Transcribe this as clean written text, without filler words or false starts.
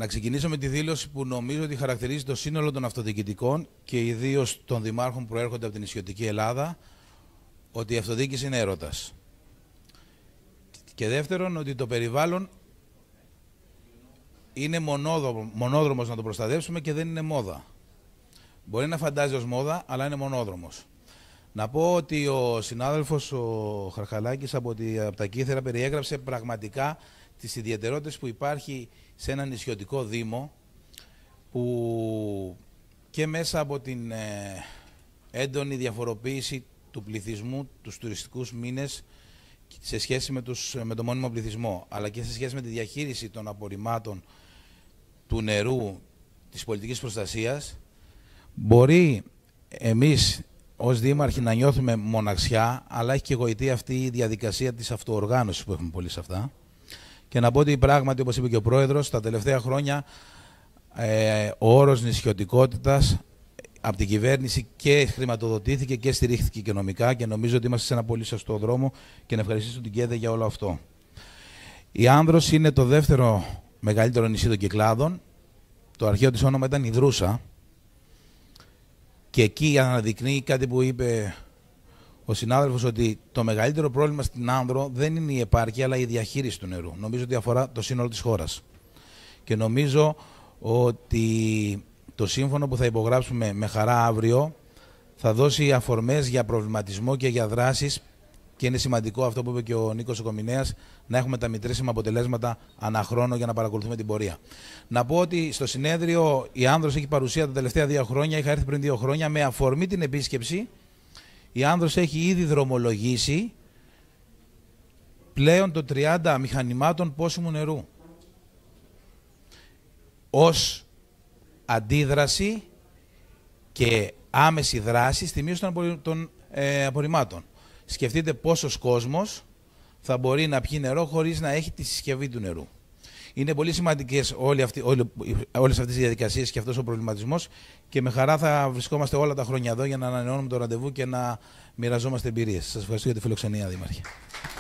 Να ξεκινήσω με τη δήλωση που νομίζω ότι χαρακτηρίζει το σύνολο των αυτοδιοικητικών και ιδίως των δημάρχων που προέρχονται από την νησιωτική Ελλάδα, ότι η αυτοδιοίκηση είναι έρωτας. Και δεύτερον, ότι το περιβάλλον είναι μονόδρομος να το προστατεύσουμε και δεν είναι μόδα. Μπορεί να φαντάζει ως μόδα, αλλά είναι μονόδρομος. Να πω ότι ο συνάδελφος ο Χαρχαλάκης από τα Κύθερα περιέγραψε πραγματικά τις ιδιαιτερότητες που υπάρχει σε ένα νησιωτικό δήμο, που και μέσα από την έντονη διαφοροποίηση του πληθυσμού τους τουριστικούς μήνες σε σχέση με το μόνιμο πληθυσμό, αλλά και σε σχέση με τη διαχείριση των απορριμμάτων, του νερού, της πολιτικής προστασίας, μπορεί εμείς ως δήμαρχοι να νιώθουμε μοναξιά, αλλά έχει και γοητεία αυτή η διαδικασία της αυτοοργάνωσης που έχουμε πολύ σε αυτά. Και να πω ότι πράγματι, όπως είπε και ο Πρόεδρος, τα τελευταία χρόνια ο όρος νησιωτικότητας από την κυβέρνηση και χρηματοδοτήθηκε και στηρίχθηκε οικονομικά, και νομίζω ότι είμαστε σε ένα πολύ σωστό δρόμο, και να ευχαριστήσω την ΚΕΔΕ για όλο αυτό. Η Άνδρος είναι το δεύτερο μεγαλύτερο νησί των Κυκλάδων. Το αρχαίο της όνομα ήταν Ιδρούσα, και εκεί αναδεικνύει κάτι που είπε ο συνάδελφος, ότι το μεγαλύτερο πρόβλημα στην Άνδρο δεν είναι η επάρκεια, αλλά η διαχείριση του νερού. Νομίζω ότι αφορά το σύνολο της χώρας. Και νομίζω ότι το σύμφωνο που θα υπογράψουμε με χαρά αύριο θα δώσει αφορμές για προβληματισμό και για δράσεις, και είναι σημαντικό αυτό που είπε και ο Νίκος Κομινέας, να έχουμε τα μετρήσιμα αποτελέσματα ανά χρόνο για να παρακολουθούμε την πορεία. Να πω ότι στο συνέδριο η Άνδρος έχει παρουσία τα τελευταία 2 χρόνια, είχα έρθει πριν 2 χρόνια, με αφορμή την επίσκεψη. Η Άνδρος έχει ήδη δρομολογήσει πλέον το 30 μηχανημάτων πόσιμου νερού, ως αντίδραση και άμεση δράση στη μείωση των απορριμμάτων. Σκεφτείτε πόσος κόσμος θα μπορεί να πιει νερό χωρίς να έχει τη συσκευή του νερού. Είναι πολύ σημαντικές όλες αυτές οι διαδικασίες και αυτός ο προβληματισμός, και με χαρά θα βρισκόμαστε όλα τα χρόνια εδώ για να ανανεώνουμε το ραντεβού και να μοιραζόμαστε εμπειρίες. Σας ευχαριστώ για τη φιλοξενία, Δήμαρχε.